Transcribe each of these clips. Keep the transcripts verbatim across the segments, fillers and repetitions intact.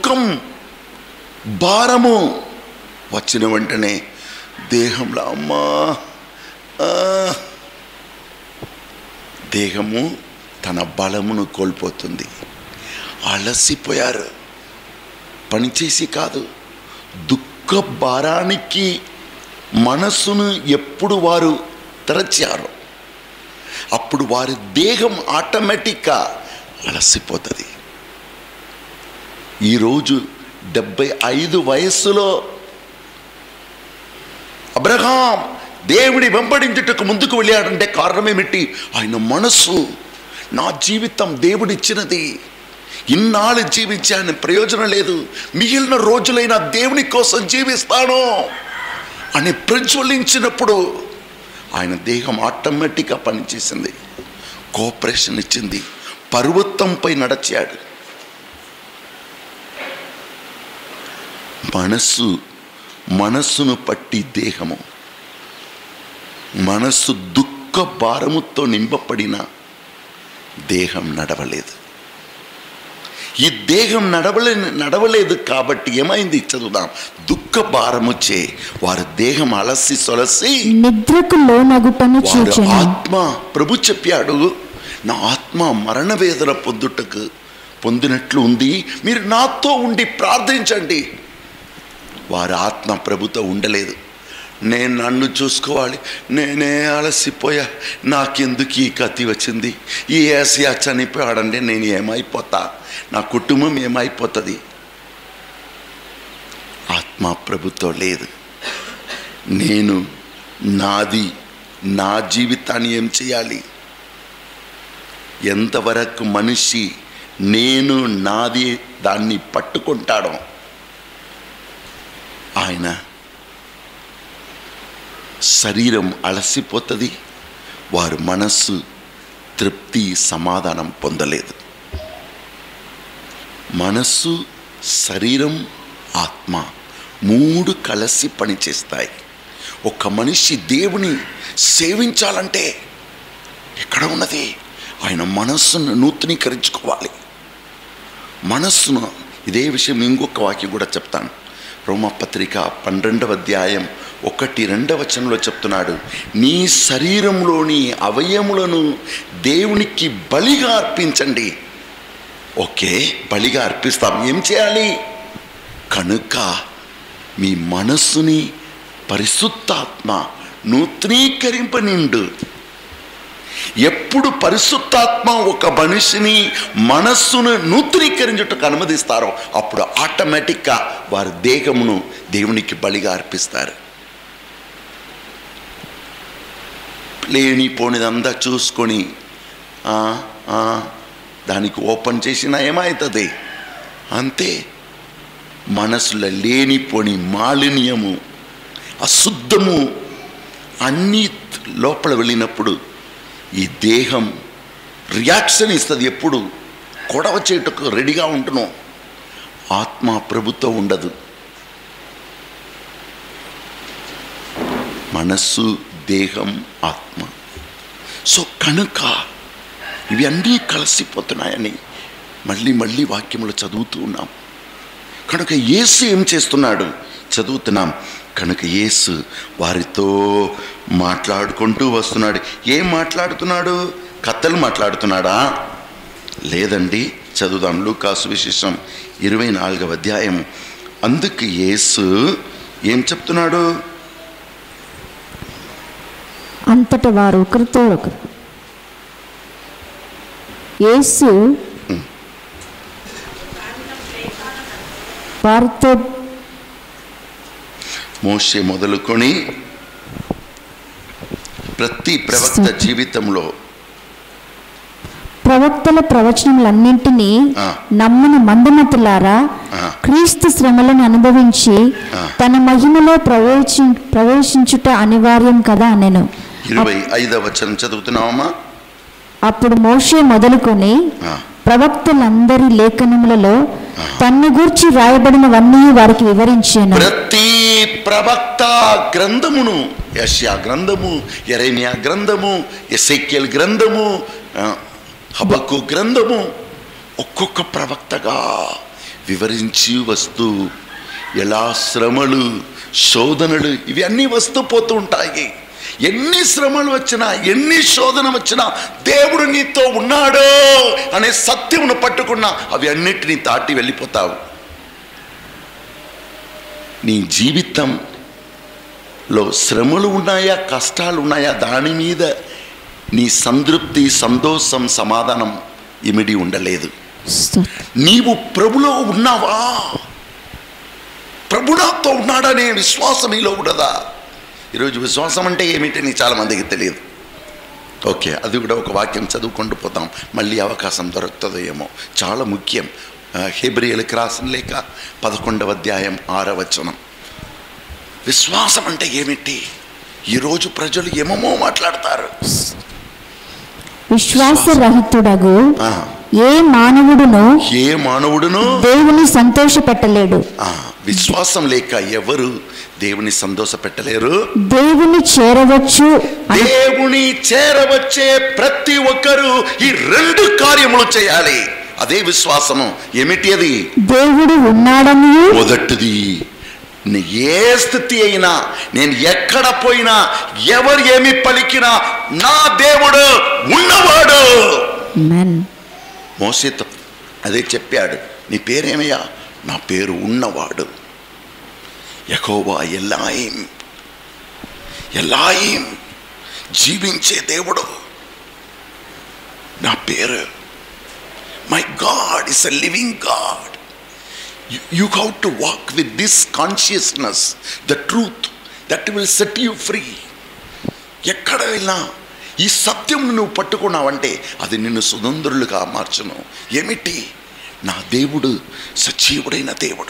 దుఃఖం భారము వచ్చిన వెంటనే దేహంలో అమ్మా దేహము తన బలమును కోల్పోతుంది. అలసిపోయారు, పనిచేసి కాదు. దుఃఖ భారానికి మనస్సును ఎప్పుడు వారు తెరచారు అప్పుడు వారి దేహం ఆటోమేటిక్గా అలసిపోతుంది. ఈరోజు డెబ్బై ఐదు వయస్సులో అబ్రహాం దేవుడి వెంబడించుటకు ముందుకు వెళ్ళాడంటే కారణమేమిటి? ఆయన మనస్సు, నా జీవితం దేవుడిచ్చినది, ఇన్నాళ్ళు జీవించాను, ప్రయోజనం లేదు, మిగిలిన రోజులైనా దేవుని కోసం జీవిస్తాను అని ప్రజ్వలించినప్పుడు ఆయన దేహం ఆటోమేటిక్గా పనిచేసింది, కోఆపరేషన్ ఇచ్చింది, పర్వతంపై నడిచాడు. మనస్సు మనస్సును పట్టి దేహము, మనస్సు దుఃఖ భారముతో నింపబడిన దేహం నడవలేదు. ఈ దేహం నడవలే నడవలేదు కాబట్టి ఏమైంది చదువుదాం. దుఃఖ భారముచే వారి దేహం అలసి సొలసి నిద్రకు లోనగుటను చూచెను. ఆత్మ, ప్రభు చెప్పాడు, నా ఆత్మ మరణ వేదన పొందుటకు పొందినట్లు ఉంది, మీరు నాతో ఉండి ప్రార్థించండి. వారి ఆత్మ ప్రభుతో ఉండలేదు. నేను నన్ను చూసుకోవాలి, నేనే అలసిపోయా, నాకెందుకు ఈ కత్తి వచ్చింది, ఈ ఏసియా చనిపోయాడంటే నేను ఏమైపోతా, నా కుటుంబం ఏమైపోతుంది. ఆత్మ ప్రభుతో లేదు. నేను నాది, నా జీవితాన్ని ఏం చేయాలి? ఎంతవరకు మనిషి నేను నాది దాన్ని పట్టుకుంటాడో ఆయన శరీరం అలసిపోతుంది, వారి మనస్సు తృప్తి సమాధానం పొందలేదు. మనస్సు, శరీరం, ఆత్మ మూడు కలిసి పనిచేస్తాయి. ఒక మనిషి దేవుని సేవించాలంటే ఎక్కడ ఉన్నది? ఆయన మనస్సును నూతనీకరించుకోవాలి. మనస్సును, ఇదే విషయం ఇంకొక వాక్యం కూడా చెప్తాను. రోమపత్రిక పన్నెండవ అధ్యాయం ఒకటి రెండవ వచనంలో చెప్తున్నాడు, నీ శరీరంలోని అవయములను దేవునికి బలిగా అర్పించండి. ఓకే, బలిగా అర్పిస్తాం, ఏం చేయాలి? కనుక మీ మనస్సుని పరిశుద్ధాత్మ నూతనీకరింపనిండు. ఎప్పుడు పరిశుద్ధాత్మ ఒక మనిషిని మనస్సును నూతనీకరించుటకు అనుమతిస్తారో అప్పుడు ఆటోమేటిక్గా వారి దేహమును దేవునికి బలిగా అర్పిస్తారు. లేనిపోనిదంతా చూసుకొని దానికి ఓపెన్ చేసినా ఏమవుతుంది? అంతే. మనసులో లేనిపోని మాలిన్యము, అశుద్ధము అన్నీ లోపల వెళ్ళినప్పుడు ఈ దేహం రియాక్షన్ ఇస్తుంది. ఎప్పుడు కొడవ చేటుకు రెడీగా ఉంటున్నాం. ఆత్మ ప్రభుతో ఉండదు. మనస్సు, దేహం, ఆత్మ. సో కనుక ఇవి అన్నీ కలిసిపోతున్నాయని మళ్ళీ మళ్ళీ వాక్యంలో చదువుతూ ఉన్నాం. కనుక యేసు ఏం చేస్తున్నాడు చదువుతున్నాం. కనుక యేసు వారితో మాట్లాడుకుంటూ వస్తున్నాడు. ఏం మాట్లాడుతున్నాడు? కథలు మాట్లాడుతున్నాడా? లేదండి. చదువుదాం లూకాసు విశేషం ఇరవై నాలుగవ అధ్యాయం. అందుకు యేసు ఏం చెప్తున్నాడు? అంతట వారు ఒకరితో ఒకరు యేసు వారితో మోషే మొదలుకొని ప్రతి ప్రవక్త జీవితంలో ప్రవక్తల ప్రవచనములన్నింటినీ నమ్మని మందమతులారా, క్రీస్తు శ్రమలను అనుభవించి తన మహిమలో ప్రవేశి ప్రవేశించుట అనివార్యం కదా అనెను. ఇరవై ఐదవ వచనం చదువుతున్నావమ్మా. అప్పుడు మోషే మొదలుకొని ప్రవక్తలందరి లేఖనములలో తన్ను గూర్చి రాయబడినవన్నీ వారికి వివరించాను. ప్రతి ప్రవక్త గ్రంథమును, యెషయా గ్రంథము, యెరెమయా గ్రంథము, ఎసెకియల్ గ్రంథము, హబక్కు గ్రంథము, ఒక్కొక్క ప్రవక్తగా వివరించి వస్తూ ఎలా శ్రమలు శోధనలు ఇవి అన్నీ వస్తూ పోతూ ఉంటాయి. ఎన్ని శ్రమలు వచ్చినా ఎన్ని శోధన వచ్చినా దేవుడు నీతో ఉన్నాడో అనే సత్యమును పట్టుకున్నా అవి అన్నిటినీ దాటి వెళ్ళిపోతావు. నీ జీవితంలో శ్రమలు ఉన్నాయా కష్టాలు ఉన్నాయా దాని మీద నీ సంతృప్తి సంతోషం సమాధానం ఇమిడి ఉండలేదు. నీవు ప్రభులో ఉన్నావా? ప్రభు నాతో ఉన్నాడనే విశ్వాసం నీలో ఉండదా? ఈరోజు విశ్వాసం అంటే ఏమిటని చాలామందికి తెలియదు. ఓకే, అది కూడా ఒక వాక్యం చదువుకుంటూ పోతాం, మళ్ళీ అవకాశం దొరుకుతుందో ఏమో. చాలా ముఖ్యం. హెబ్రీయులకు రాసిన లేఖ పదకొండవ అధ్యాయం ఆరవ వచనం. విశ్వాసం అంటే ఏమిటి? ఈరోజు ప్రజలు ఏమేమో మాట్లాడతారు. విశ్వాసరహితుడగు ఏ మానవుడును ఏ మానవుడును దేవుని సంతోష పెట్టలేడు. విశ్వాసం లేక ఎవరు దేవుని సంతోష పెట్టలేరు. దేవుని చేరవచ్చు దేవుని చేరవచ్చే ప్రతి ఒక్కరు ఈ రెండు కార్యములు చేయాలి. అదే విశ్వాసము. ఏమిటి అది? దేవుడు ఉన్నాడని. మొదటిది, ఏ స్థితి అయినా, నేను ఎక్కడ పోయినా, ఎవరు ఏమి పలికినా నా దేవుడు ఉన్నవాడు. మోసేతో అదే చెప్పాడు. నీ పేరేమయ్యా? నా పేరు ఉన్నవాడు. యెహోవా ఎల్లాయిం, ఎల్లాయిం జీవించే దేవుడు నా పేరు. My god is a living god. You, you have to walk with this consciousness, the truth that will set you free. ఎక్కడ వెళ్ళినా ఈ సత్యం నువ్వు పట్టుకున్నావంటే అది నిన్ను సుతంద్రులుగా మార్చును. ఏమిటి? నా దేవుడు సజీవుడైన దేవుడు.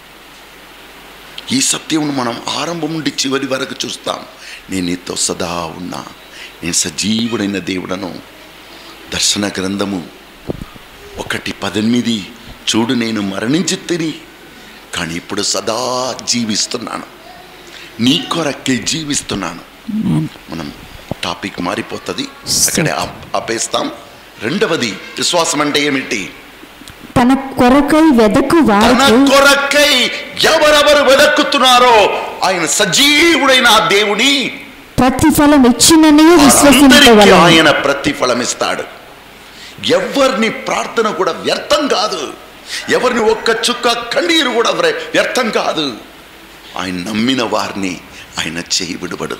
ఈ సత్యమును మనం ఆరంభం నుండి చివరి వరకు చూస్తాం. నేను నీతో సదా ఉన్నా, నేను సజీవుడైన దేవుడను. దర్శన గ్రంథము ఒకటి పద్దెనిమిది, చూడు నేను మరణించి తిని కానీ ఇప్పుడు సదా జీవిస్తున్నాను, నీ కొరకే జీవిస్తున్నాను. మనం టాపిక్ మారిపోతుంది, అక్కడే ఆపేస్తాం. రెండవది, విశ్వాసం అంటే ఏమిటి? తన కొరకై వెదకు తన కొరకై ఎవరెవరు వెదక్కుతున్నారో ఆయన సజీవుడైన ఆ దేవుని ప్రతిఫలం ఇచ్చినని విశ్వసించవలెను. ఆయన ప్రతిఫలం ఇస్తాడు. ఎవరిని ప్రార్థన కూడా వ్యర్థం కాదు. ఎవరిని ఒక్క చుక్క కన్నీరు కూడా వ్యర్థం కాదు. ఆయన నమ్మిన వారిని ఆయన చేయి విడువడు.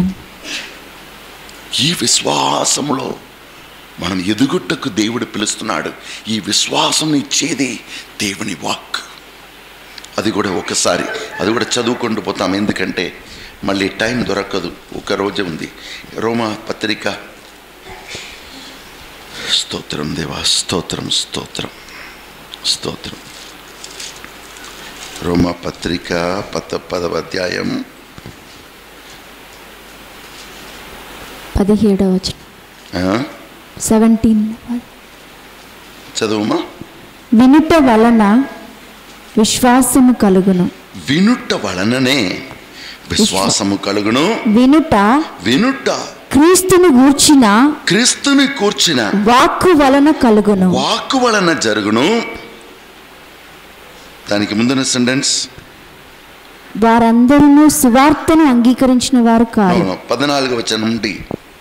ఈ విశ్వాసములో మనం ఎదుగుటకు దేవుడు పిలుస్తున్నాడు. ఈ విశ్వాసం ఇచ్చేది దేవుని వాక్. అది కూడా ఒకసారి అది కూడా చదువుకుంటూ పోతాం, ఎందుకంటే మళ్ళీ టైం దొరకదు. ఒక రోజు ఉంది. రోమా పత్రిక. స్తోత్రం దేవా, స్తోత్రం స్తోత్రం స్తోత్రం. రోమా పత్రిక పద పదవ అధ్యాయం పదిహేడవ వచనం. సెవెంటీన్ చదువుమా. వినుట వలన విశ్వాసము కలుగును. వినుట వలననే విశ్వాసము కలుగును. వినుట వినుట క్రీస్తుని గూర్చిన క్రీస్తుని కూర్చిన వాక్కు వలన కలుగును. వాక్కు వలన జరుగును. దానికి ముందున్న సెంటెన్స్, వారందరూ సువార్తను అంగీకరించిన వారు కాదు. పద్నాలుగు వచనం నుండి,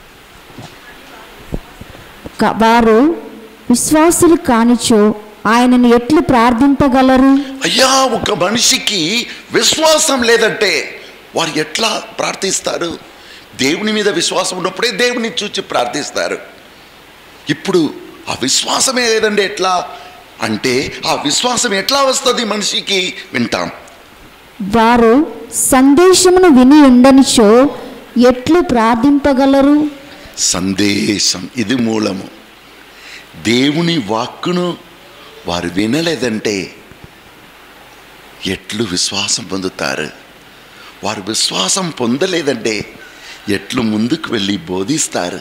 వారు విశ్వాసులు కానిచో ఆయనను ఎట్లు ప్రార్థింపగలరు? అయ్యా, ఒక మనిషికి విశ్వాసం లేదంటే వారు ఎట్లా ప్రార్థిస్తారు? దేవుని మీద విశ్వాసం ఉన్నప్పుడే దేవుని చూచి ప్రార్థిస్తారు. ఇప్పుడు ఆ విశ్వాసమే లేదండి ఎట్లా అంటే, ఆ విశ్వాసం ఎట్లా వస్తుంది మనిషికి? వింటాం. వారు సందేశమును విని ఉండనిచో ఎట్లు ప్రార్థింపగలరు? సందేశం ఇది మూలము. దేవుని వాక్కును వారు వినలేదంటే ఎట్లు విశ్వాసం పొందుతారు? వారు విశ్వాసం పొందలేదంటే ఎట్లు ముందుకు వెళ్ళి బోధిస్తారు?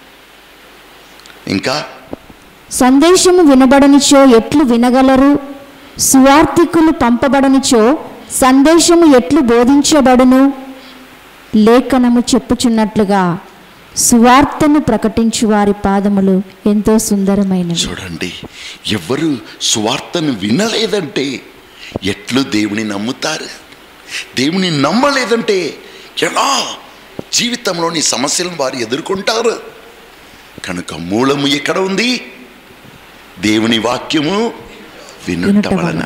ఇంకా సందేశము వినబడనిచో ఎట్లు వినగలరు? సువార్తికులు పంపబడనిచో సందేశము ఎట్లు బోధించబడును? లేఖనము చెప్పుచున్నట్లుగా సువార్తను ప్రకటించు వారి పాదములు ఎంతో సుందరమైనవి. చూడండి, ఎవరు సువార్తను వినలేదంటే ఎట్లు దేవుని నమ్ముతారు? దేవుని నమ్మలేదంటే ఎలా జీవితంలోని సమస్యలను వారు ఎదుర్కొంటారు? కనుక మూలము ఎక్కడ ఉంది? దేవుని వాక్యము వినుట వలన.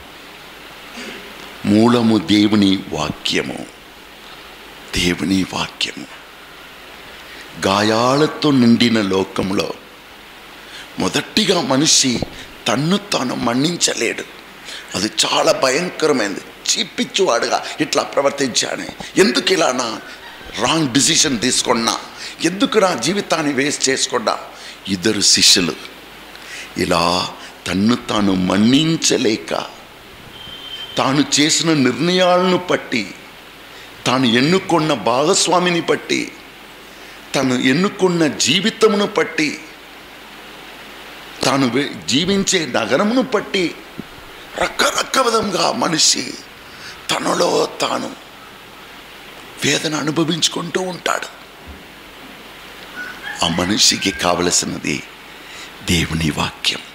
మూలము దేవుని వాక్యము. దేవుని వాక్యము. గాయాలతో నిండిన లోకంలో మొదటిగా మనిషి తన్ను తాను మన్నించలేడు. అది చాలా భయంకరమైనది. చీపిచ్చువాడుగా ఇట్లా ప్రవర్తించాను, ఎందుకు ఇలా నా రాంగ్ డిసిషన్ తీసుకున్నా, ఎందుకు నా జీవితాన్ని వేస్ట్ చేసుకున్నా. ఇద్దరు శిష్యులు ఇలా తన్ను తాను మన్నించలేక తాను చేసిన నిర్ణయాలను బట్టి, తాను ఎన్నుకున్న భాగస్వామిని బట్టి, తను ఎన్నుకున్న జీవితమును బట్టి, తాను జీవించే నగరమును బట్టి రకరకాలుగా మనిషి తనలో తాను వేదన అనుభవించుకుంటూ ఉంటాడు. ఆ మనిషికి కావలసినది దేవుని వాక్యం.